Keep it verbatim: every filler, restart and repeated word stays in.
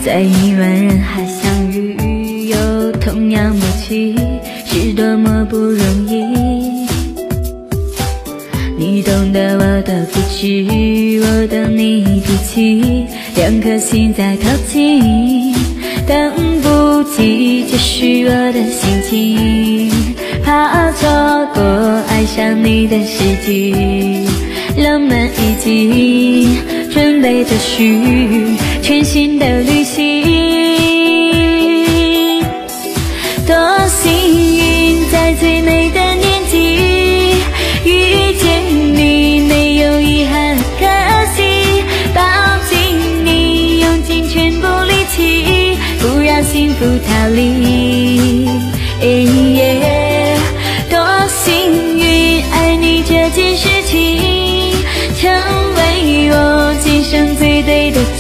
在亿万人海相遇，有同样默契，是多么不容易。你懂得我的固执，我懂你脾气，两颗心在靠近，等不及继续我的心情，怕错过爱上你的时机。浪漫已经准备着许全新的旅行，多幸运在最美的年纪遇见你，没有遗憾可惜，抱紧你，用尽全部力气，不让幸福逃离。欸耶，多幸运爱你这件事情成为我今生最对的